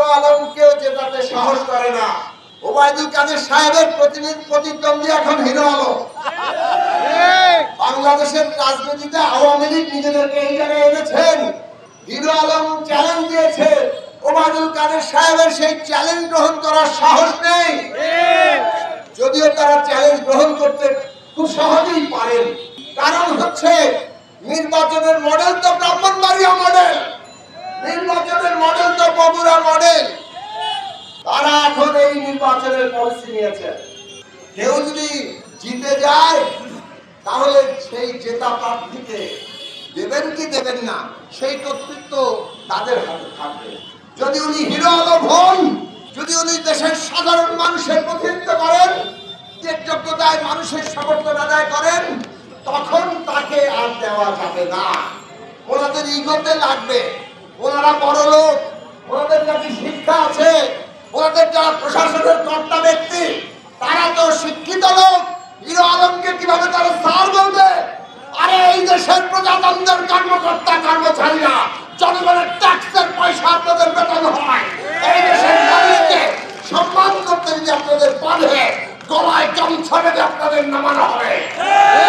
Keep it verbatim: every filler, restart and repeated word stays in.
আলমকে জেতাতে সাহস করে না। ওবায়দুল কাদের সাহেবের প্রতিদ্বন্দ্বী এখন হিরো আলম। বাংলাদেশের রাজনীতিতে আওয়ামী লীগ নিজেদেরকে এই জায়গায় এনেছেন। হিরো আলম চ্যালেঞ্জ দিয়েছে, ওবায়দুল কাদের সাহেবের সেই চ্যালেঞ্জ গ্রহণ করার সাহস নেই। যদিও তারা চ্যালেঞ্জ গ্রহণ করতে খুব সহজেই পারেন, কারণ হচ্ছে নির্বাচনের মডেল তো ব্রাহ্মণবাড়িয়া মডেল, নির্বাচনের মডেল তো বগুড়া মডেল। তারা এখন এই নির্বাচনের পলিসি নিয়েছে, কেউ যদি জিতে যায় তাহলে সেই জেতা প্রার্থীকে দেবেন কি দেবেন না সেই কর্তৃত্ব তাদের হাতে থাকবে। যদি উনি হিরো আলম হন, যদি উনি দেশের সাধারণ মানুষের প্রতিনিধিত্ব করেন, যে যোগ্যতায় মানুষের সমর্থন আদায় করেন, তখন তাকে আর দেওয়া যাবে না। ওনাদের ইগোতে লাগবে, ওনারা বড় লোক, ওনাদের নাকি শিক্ষা আছে, ওনাদের যারা প্রশাসনের কর্তা ব্যক্তি তারা তো শিক্ষিত লোক। হিরো আলমকে কিভাবে তারা স্যার বলবে? আরে এই দেশের প্রজাতন্ত্রের কর্মকর্তা কর্মচারীরা জনগণের ট্যাক্সের পয়সা আপনাদের বেতন হয়। এই দেশের মানুষকে সম্মান করতে যদি আপনাদের পারে, গলায় গামছা বেঁধে আপনাদের নামানো হবে।